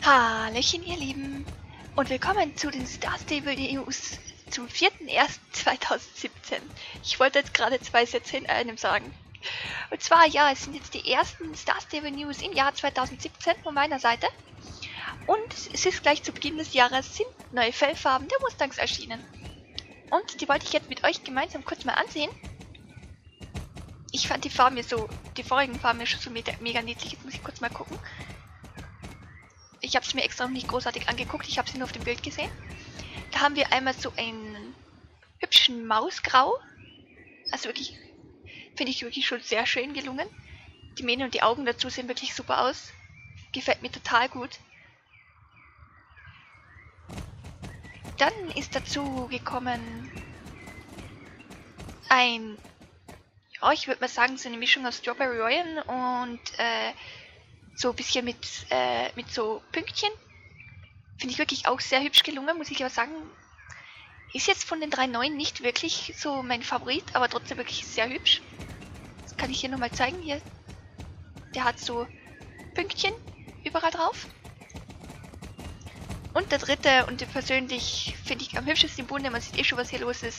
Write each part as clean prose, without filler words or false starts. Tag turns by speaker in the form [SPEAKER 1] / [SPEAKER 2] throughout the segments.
[SPEAKER 1] Hallöchen ihr Lieben und willkommen zu den Star Stable News zum 4.1.2017. Ich wollte jetzt gerade zwei Sätze in einem sagen. Und zwar, ja, es sind jetzt die ersten Star Stable News im Jahr 2017 von meiner Seite. Und es ist gleich zu Beginn des Jahres sind neue Fellfarben der Mustangs erschienen. Und die wollte ich jetzt mit euch gemeinsam kurz mal ansehen. Ich fand die Farben die vorigen Farben ja schon so mega niedlich. Jetzt muss ich kurz mal gucken. Ich habe es mir extra noch nicht großartig angeguckt, ich habe sie nur auf dem Bild gesehen. Da haben wir einmal so einen hübschen Mausgrau. Also wirklich, finde ich wirklich schon sehr schön gelungen. Die Mähne und die Augen dazu sehen wirklich super aus. Gefällt mir total gut. Dann ist dazu gekommen ein, ja, ich würde mal sagen, so eine Mischung aus Strawberry Royal und so ein bisschen mit so Pünktchen. Finde ich wirklich auch sehr hübsch gelungen, muss ich aber sagen. Ist jetzt von den drei neuen nicht wirklich so mein Favorit, aber trotzdem wirklich sehr hübsch. Das kann ich hier nochmal zeigen. Hier, der hat so Pünktchen überall drauf. Und der dritte und den persönlich finde ich am hübschesten im Bunde, man sieht eh schon, was hier los ist.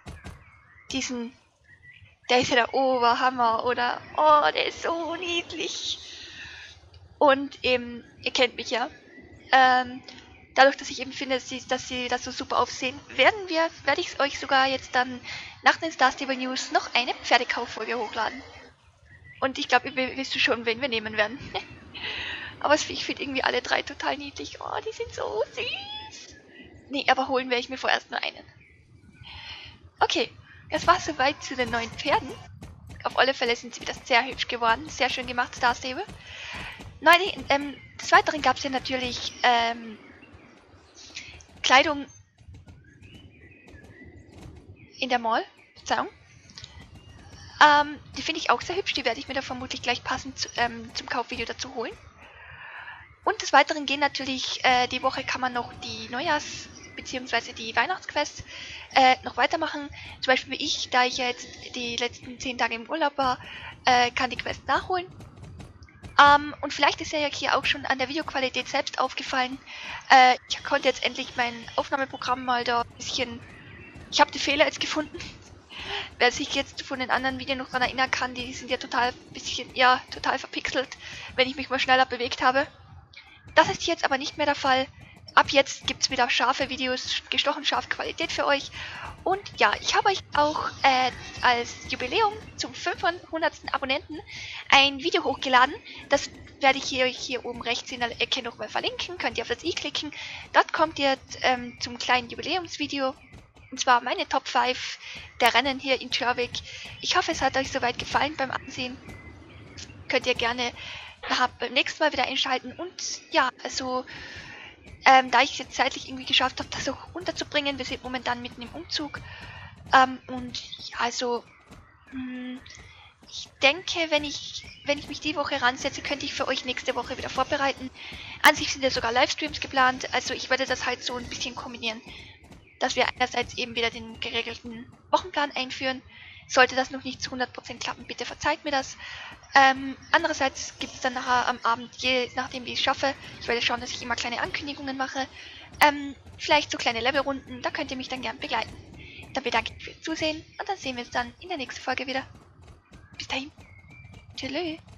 [SPEAKER 1] Der ist ja der Oberhammer, oder? Oh, der ist so niedlich. Und eben, ihr kennt mich ja. Dadurch, dass ich eben finde, dass sie das so super aufsehen, werde ich euch sogar jetzt dann nach den Star Stable News noch eine Pferdekauffolge hochladen. Und ich glaube, ihr wisst schon, wen wir nehmen werden. Aber ich finde irgendwie alle drei total niedlich. Oh, die sind so süß. Nee, aber holen werde ich mir vorerst nur einen. Okay, das war soweit zu den neuen Pferden. Auf alle Fälle sind sie wieder sehr hübsch geworden. Sehr schön gemacht, Star Stable. Des Weiteren gab es ja natürlich Kleidung in der Mall. Verzeihung. Die finde ich auch sehr hübsch. Die werde ich mir da vermutlich gleich passend zum Kaufvideo dazu holen. Und des Weiteren gehen natürlich, die Woche kann man noch die Neujahrs- bzw. die Weihnachtsquests noch weitermachen. Zum Beispiel wie ich, da ich ja jetzt die letzten 10 Tage im Urlaub war, kann die Quest nachholen. Und vielleicht ist ja hier auch schon an der Videoqualität selbst aufgefallen. Ich konnte jetzt endlich mein Aufnahmeprogramm mal da ein bisschen... Ich habe die Fehler jetzt gefunden. Wer sich jetzt von den anderen Videos noch daran erinnern kann, die sind ja total verpixelt, wenn ich mich mal schneller bewegt habe. Das ist jetzt aber nicht mehr der Fall. Ab jetzt gibt es wieder scharfe Videos, gestochen scharfe Qualität für euch. Und ja, ich habe euch auch als Jubiläum zum 500. Abonnenten ein Video hochgeladen. Das werde ich hier oben rechts in der Ecke nochmal verlinken. Könnt ihr auf das i klicken. Dort kommt ihr zum kleinen Jubiläumsvideo. Und zwar meine Top 5 der Rennen hier in Sherwick. Ich hoffe, es hat euch soweit gefallen beim Ansehen. Könnt ihr gerne beim nächsten Mal wieder einschalten. Und ja, also... da ich es jetzt zeitlich irgendwie geschafft habe, das auch unterzubringen, wir sind momentan mitten im Umzug. Und ja, also ich denke, wenn ich mich die Woche ransetze, könnte ich für euch nächste Woche wieder vorbereiten. An sich sind ja sogar Livestreams geplant, also ich werde das halt so ein bisschen kombinieren, dass wir einerseits eben wieder den geregelten Wochenplan einführen. Sollte das noch nicht zu 100% klappen, bitte verzeiht mir das. Andererseits gibt es dann nachher am Abend, je nachdem wie ich es schaffe, ich werde schauen, dass ich immer kleine Ankündigungen mache, vielleicht so kleine Levelrunden, da könnt ihr mich dann gern begleiten. Dann bedanke ich mich fürs Zusehen und dann sehen wir uns dann in der nächsten Folge wieder. Bis dahin. Tschüss.